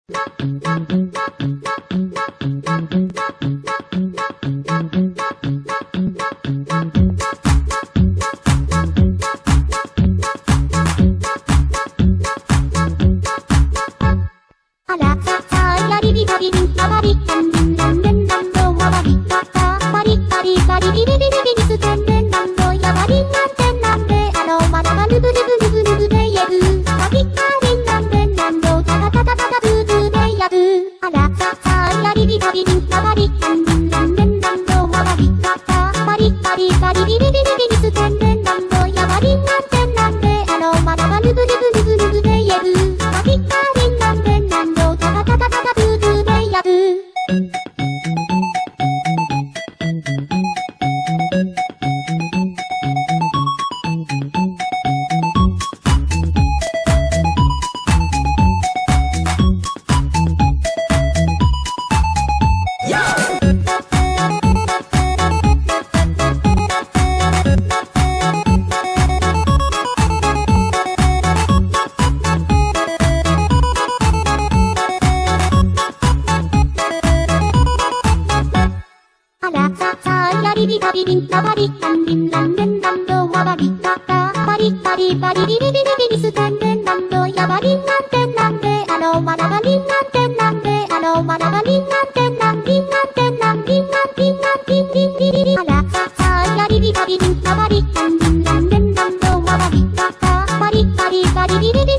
あらささやりびたびびたばりたんりんらんれんらんどわわりたたばりたりばりびりびりびりすてんれんらんどやばりんなんてんなんであのまだまるぶるぶるぶるぶでやるばりたりんなんでんなんどたたたたたたぶぶでやるあらささやりびたびびたばりたんりんらんれんらんどわわりたたばりたりばりびりびりびりすてんれんらんどやばりんなんてんなんであのまだまるぶるぶるぶるぶでやるばりたりんなんでんなんどたたたたたたぶぶでやるあらささやりびたびびんたばりたんりんらんれんらんどわばりたたばりたりばりびりびりびりすてんれんらんどやばりんなんてんなんであのまだばりんなんてんなんであのまだばりんなんてんなんりんなんてんなんりんなんりんなんりんりんりりりあらささやりびたびびんたばりたんりんらんれんらんどわばりたたばりたりばりびりびり